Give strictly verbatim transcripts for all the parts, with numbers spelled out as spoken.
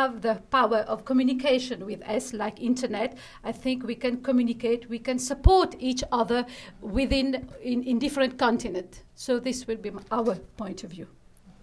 have the power of communication with us, like internet, I think we can communicate, we can support each other within in, in different continents. So this will be our point of view.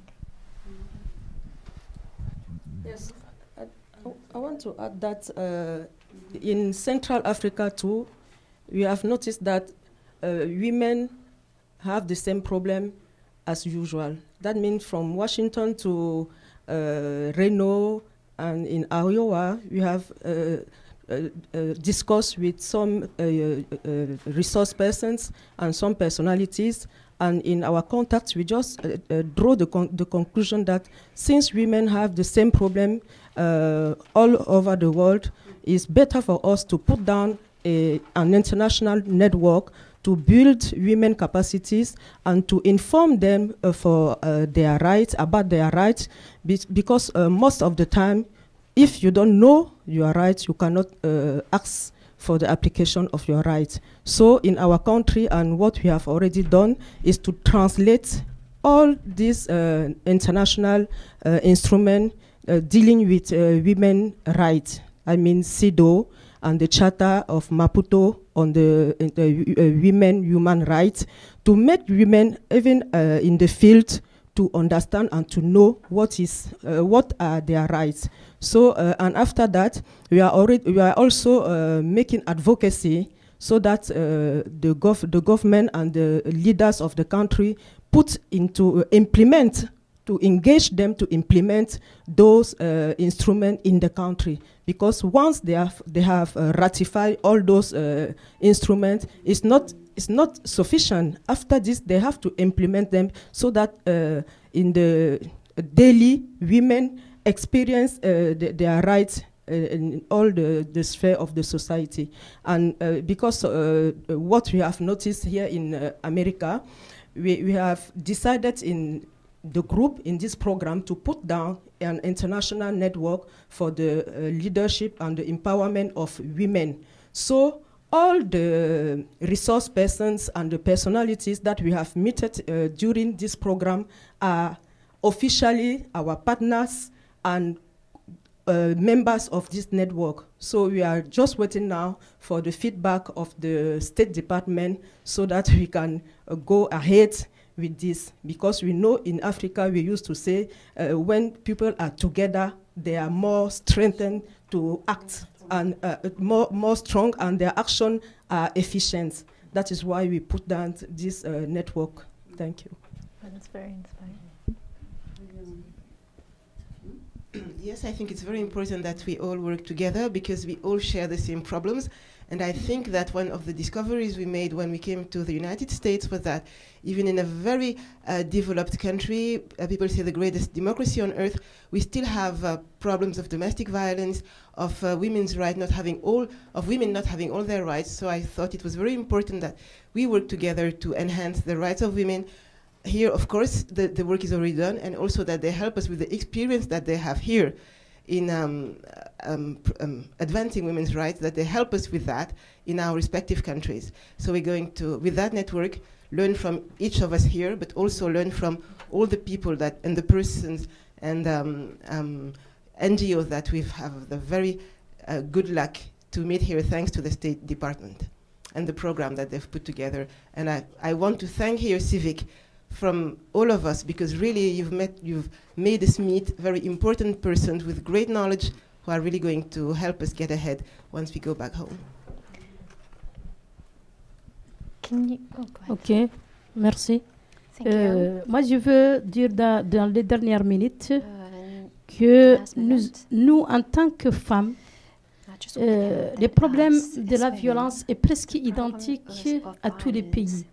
Yes, I, I want to add that uh, in Central Africa too, we have noticed that uh, women have the same problem as usual. That means from Washington to uh, Reno and in Iowa, we have uh, uh, uh, discussed with some uh, uh, resource persons and some personalities. And in our contacts, we just uh, uh, draw the, con the conclusion that since women have the same problem uh, all over the world, it's better for us to put down a, an international network to build women capacities and to inform them uh, for uh, their rights, about their rights, be because uh, most of the time, if you don't know your rights, you cannot uh, ask for the application of your rights. So in our country, and what we have already done is to translate all these uh, international uh, instruments uh, dealing with uh, women rights. I mean, CEDAW and the Charter of Maputo on the, uh, the uh, women human rights, to make women, even uh, in the field, to understand and to know what is uh, what are their rights. So uh, and after that, we are already we are also uh, making advocacy so that uh, the gov the government and the leaders of the country put into uh, implement to engage them to implement those uh, instruments in the country, because once they have they have uh, ratified all those uh, instruments, it's not it's not sufficient. After this, they have to implement them so that uh, in the daily women experience uh, the, their rights uh, in all the, the sphere of the society. And uh, because uh, what we have noticed here in uh, America, we, we have decided in the group in this program to put down an international network for the uh, leadership and the empowerment of women. So all the resource persons and the personalities that we have met uh, during this program are officially our partners and uh, members of this network. So we are just waiting now for the feedback of the State Department so that we can uh, go ahead with this, because we know in Africa we used to say uh, when people are together, they are more strengthened to act and uh, more, more strong, and their action are efficient. That is why we put down this uh, network. Thank you. That's very inspiring. Yes, I think it's very important that we all work together because we all share the same problems. And I think that one of the discoveries we made when we came to the United States was that even in a very uh, developed country, uh, people say the greatest democracy on earth, we still have uh, problems of domestic violence, of uh, women's rights not having all, of women not having all their rights. So I thought it was very important that we work together to enhance the rights of women. Here, of course, the, the work is already done, and also that they help us with the experience that they have here in um, um, um, advancing women's rights, that they help us with that in our respective countries. So we're going to, with that network, learn from each of us here, but also learn from all the people that, and the persons and um, um, N G Os that we have the very uh, good luck to meet here, thanks to the State Department and the program that they've put together. And I, I want to thank here Civic from all of us, because really you've met, you've made us meet very important persons with great knowledge who are really going to help us get ahead once we go back home. Can you, oh, Ok, merci. Euh, moi, je veux dire dans, dans les dernières minutes uh, que nous, nous, en tant que femmes, Euh, les problèmes de la violence est presque identique à tous les pays.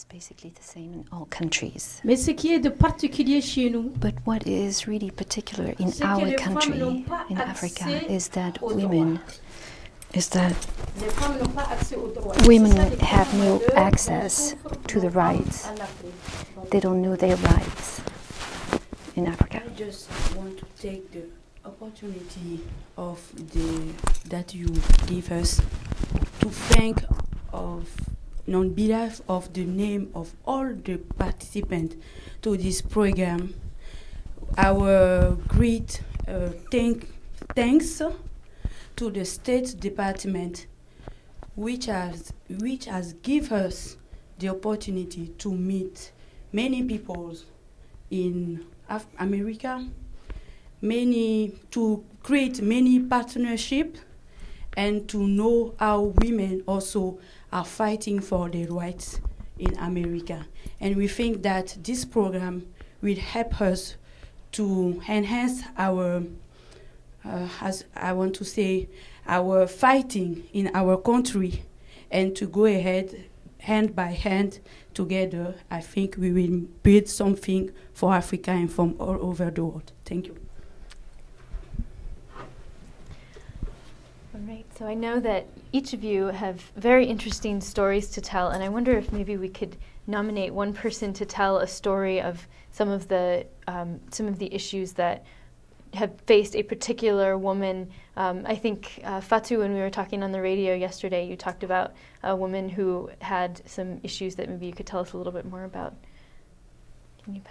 Mais ce qui est de particulier chez nous, but what is really particular in our country, in Africa, is that women, is that women have no access to the rights. They don't know their rights in Africa. I just want to take the opportunity of the that you give us to thank of on behalf of the name of all the participants to this program, our great uh, thank thanks to the State Department, which has which has given us the opportunity to meet many people in Af America, many to create many partnerships, and to know how women also are fighting for their rights in America. And we think that this program will help us to enhance our, uh, as I want to say, our fighting in our country, and to go ahead hand by hand together. I think we will build something for Africa and from all over the world. Thank you. All right, so I know that each of you have very interesting stories to tell, and I wonder if maybe we could nominate one person to tell a story of some of the um, some of the issues that have faced a particular woman. Um, I think, uh, Fatou, when we were talking on the radio yesterday, you talked about a woman who had some issues that maybe you could tell us a little bit more about. Can you pass?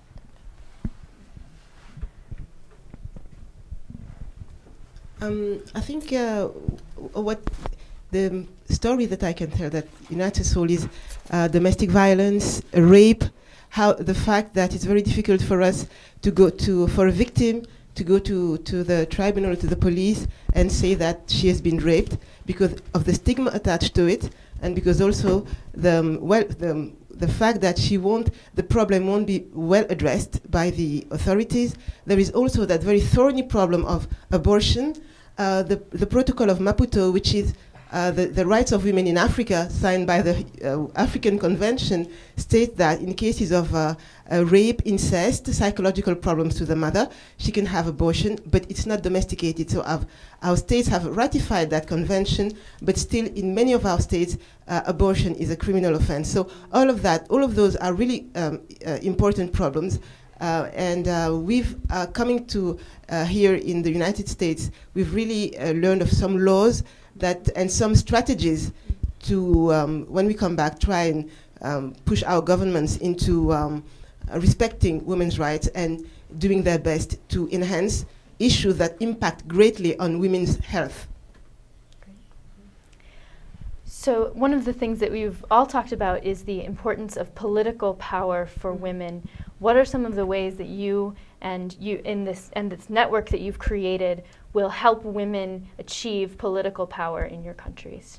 Um, I think uh, what the story that I can tell that unites us all is uh, domestic violence, rape, how the fact that it's very difficult for us to go to, for a victim to go to, to the tribunal or to the police and say that she has been raped because of the stigma attached to it, and because also the, um, well, the, the fact that she won't, the problem won't be well addressed by the authorities. There is also that very thorny problem of abortion. Uh, the, the Protocol of Maputo, which is uh, the, the rights of women in Africa, signed by the uh, African Convention, states that in cases of uh, uh, rape, incest, psychological problems to the mother, she can have abortion, but it's not domesticated. So our, our states have ratified that convention, but still in many of our states, uh, abortion is a criminal offense. So all of that, all of those are really um, uh, important problems. Uh, and uh, we've uh, coming to uh, here in the United States, we've really uh, learned of some laws that and some strategies to, um, when we come back, try and um, push our governments into um, uh, respecting women's rights and doing their best to enhance issues that impact greatly on women's health. So one of the things that we've all talked about is the importance of political power for women. What are some of the ways that you and you in this and this network that you've created will help women achieve political power in your countries?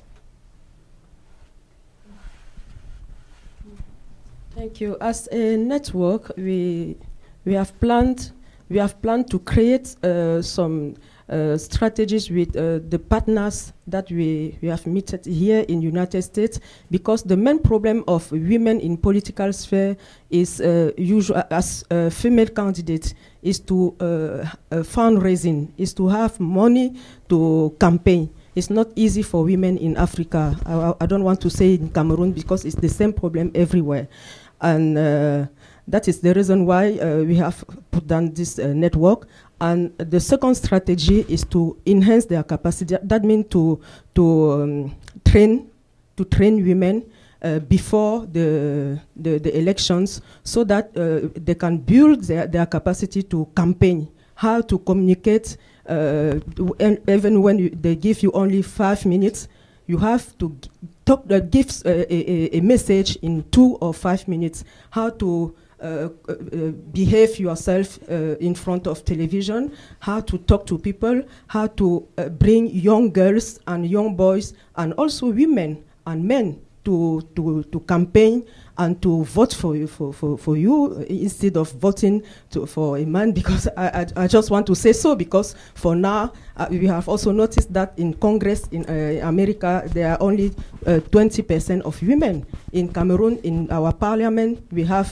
Thank you. As a network, we we have planned we have planned to create uh, some uh, strategies with uh, the partners that we, we have met here in United States, because the main problem of women in political sphere is uh, usual as uh, female candidates is to uh, uh, fundraising, is to have money to campaign. It's not easy for women in Africa. I, I don't want to say in Cameroon because it's the same problem everywhere. And uh, that is the reason why uh, we have put down this uh, network. And the second strategy is to enhance their capacity. That means to to um, train to train women uh, before the, the the elections, so that uh, they can build their, their capacity to campaign, how to communicate. Uh, and even when you, they give you only five minutes, you have to talk. Uh, give uh, a, a message in two or five minutes. How to Uh, uh, behave yourself uh, in front of television, how to talk to people, how to uh, bring young girls and young boys and also women and men to to, to campaign and to vote for you for, for, for you uh, instead of voting to, for a man, because I, I, I just want to say so, because for now uh, we have also noticed that in Congress in uh, America there are only uh, twenty percent of women. In Cameroon, in our parliament, we have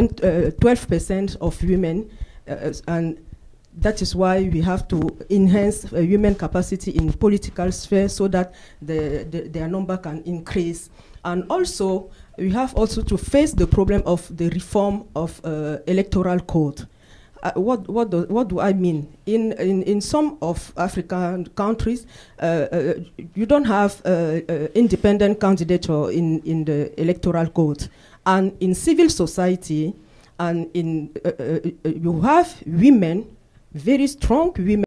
twelve percent of women, uh, and that is why we have to enhance uh, women capacity in political sphere, so that the, the, their number can increase. And also, we have also to face the problem of the reform of uh, electoral code. Uh, what, what, do, what do I mean? In, in, in some of African countries, uh, uh, you don't have uh, uh, independent candidature in, in the electoral code. And in civil society, and in uh, uh, uh, you have women, very strong women.